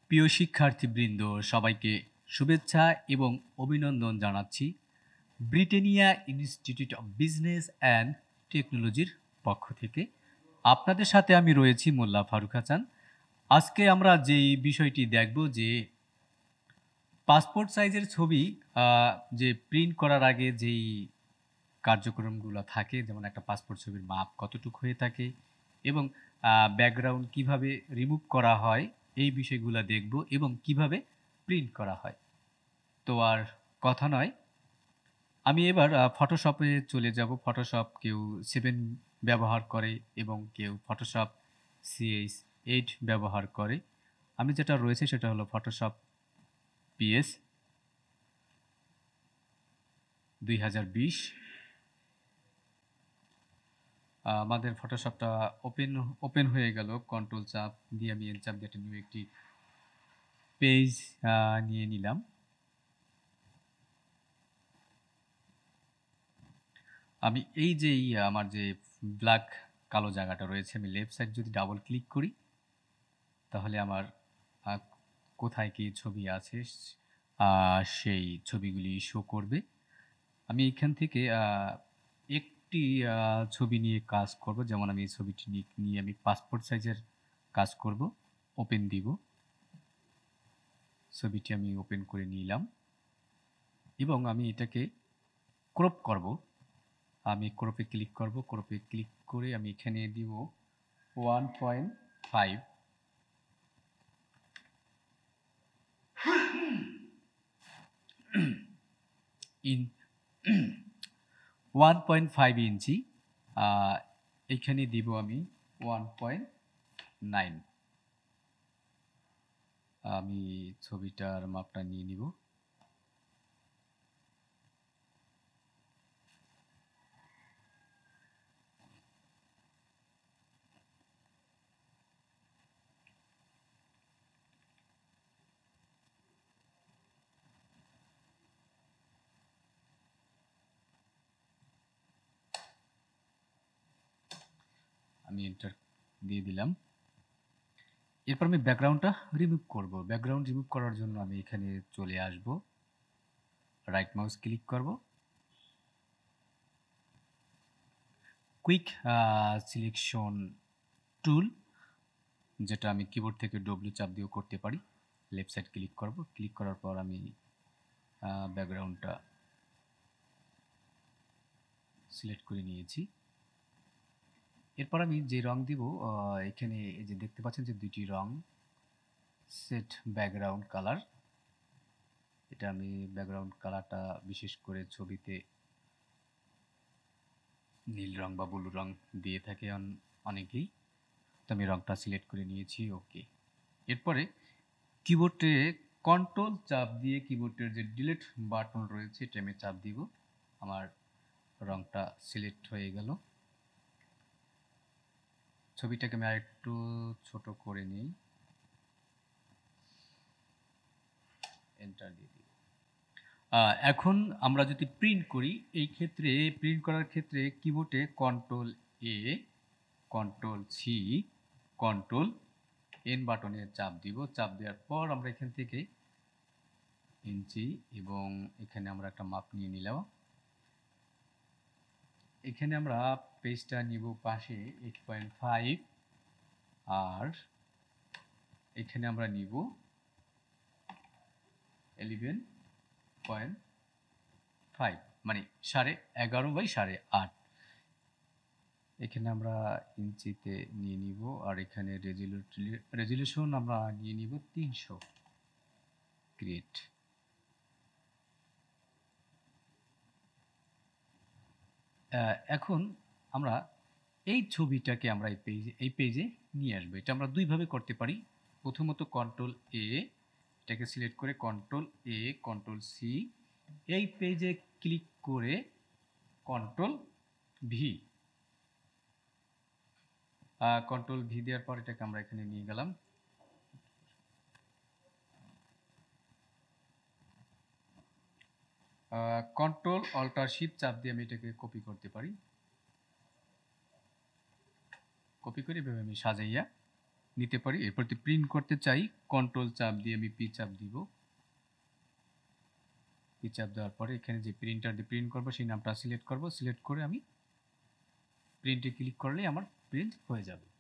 প্রিয় শিক্ষার্থীবৃন্দ, সবাইকে শুভেচ্ছা এবং অভিনন্দন জানাচ্ছি Britannia institute of business and টেকনোলজির পক্ষ থেকে। আপনাদের সাথে আমি রয়েছি মোল্লা ফারুক হাসান। আজকে আমরা যেই বিষয়টি দেখব যে পাসপোর্ট সাইজের ছবি যে প্রিন্ট করার আগে যেই কার্যক্রমগুলো থাকে, যেমন একটা পাসপোর্ট ছবির মাপ কতটুকু হয়ে থাকে এবং ব্যাকগ্রাউন্ড কিভাবে রিমুভ করা হয়, এই বিষয়গুলো দেখব এবং কিভাবে প্রিন্ট করা হয়। তো আর কথা নয়, আমি এবার ফটোশপে চলে যাব। ফটোশপ কেউ 7 ব্যবহার করে এবং কেউ ফটোশপ CS8 ব্যবহার করে। আমি যেটা রয়েছে সেটা হলো ফটোশপ PS 2020। আমাদের ফটোশপটা ওপেন হয়ে গেল। কন্ট্রোল চাপ দিয়ে আমি এন চাপ দিয়ে একটা নিউ একটি পেজ নিয়ে নিলাম। আমি এই যে আমার যে ব্ল্যাক কালো জায়গাটা রয়েছে, আমি লেফট সাইড যদি ডাবল ক্লিক করি তাহলে আমার কোথায় কি ছবি আছে সেই ছবিগুলি শো করবে। আমি এখান থেকে একটি ছবি নিয়ে কাজ করব। যেমন আমি এই ছবিটি নিয়ে আমি পাসপোর্ট সাইজের কাজ করব। ওপেন দিব। ছবিটি আমি ওপেন করে নিলাম এবং আমি এটাকে ক্রপ করব। আমি ক্রপে ক্লিক করব। ক্রপে ক্লিক করে আমি এখানে দিব 1.5 ইন 1.5 ইঞ্চি। এখানে দিব আমি 1.9। আমি ছবিটার মাপটা নিয়ে নিব। আমি এন্টার দিয়ে দিলাম। এরপর আমি ব্যাকগ্রাউন্ডটা রিমুভ করব। ব্যাকগ্রাউন্ড রিমুভ করার জন্য আমি এখানে চলে আসব, রাইট মাউস ক্লিক করব, কুইক সিলেকশন টুল, যেটা আমি কিবোর্ড থেকে ডব্লিউ চাপ দিয়েও করতে পারি। লেফট সাইড ক্লিক করব। ক্লিক করার পর আমি ব্যাকগ্রাউন্ডটা সিলেক্ট করে নিয়েছি। এরপর আমি যে রং দিব, এখানে এই যে দেখতে পাচ্ছেন যে দুইটি রং, সেট ব্যাকগ্রাউন্ড কালার। এটা আমি ব্যাকগ্রাউন্ড কালারটা বিশেষ করে ছবিতে নীল রং বা ব্লু রং দিয়ে থাকে অনেকেই। তো আমি রংটা সিলেক্ট করে নিয়েছি। ওকে। এরপরে কিবোর্ডে কন্ট্রোল চাপ দিয়ে কিবোর্ডের যে ডিলিট বাটন রয়েছে এটা আমি চাপ দিব। আমার রংটা সিলেক্ট হয়ে গেল। ছবিটাকে আমি আরেকটু ছোট করে নিই, এন্টার দিয়ে দিই। এখন আমরা যদি প্রিন্ট করি, এই ক্ষেত্রে প্রিন্ট করার ক্ষেত্রে কিবোর্ডে control A, control C, control N বাটনে চাপ দিব। চাপ দেওয়ার পর আমরা এখান থেকে ইঞ্চি এবং এখানে আমরা একটা মাপ নিয়ে নিলাম। এখানে আমরা পেজটা নিব পাশে 8.5 আর এখানে আমরা নিব 11.5, মানে 11.5/8। এখানে আমরা ইঞ্চিতে নিয়ে নিব আর এখানে রেজুলেশন আমরা নিয়ে নিব 300। ক্রিয়েট। এখন আমরা এই ছবিটাকে আমরা এই পেজে নিয়ে আসবো। এটা আমরা দুইভাবে করতে পারি। প্রথমত কন্ট্রোল A, এটাকে সিলেক্ট করে কন্ট্রোল A, কন্ট্রোল C, এই পেজে ক্লিক করে কন্ট্রোল V। কন্ট্রোল V দেওয়ার পর এটাকে আমরা এখানে নিয়ে গেলাম। কন্ট্রোল অল্টার শিফট চাপ দিয়ে আমি এটাকে কপি করতে পারি। কপি করে এভাবে আমি সাজাইয়া নিতে পারি। এরপর যদি প্রিন্ট করতে চাই কন্ট্রোল চাপ দিয়ে আমি পি চাপ দিব। পি চাপ দেওয়ার পরে এখানে যে প্রিন্টার দিয়ে প্রিন্ট করব সেই নামটা সিলেক্ট করব। সিলেক্ট করে আমি প্রিন্টে ক্লিক করলেই আমার প্রিন্ট হয়ে যাবে।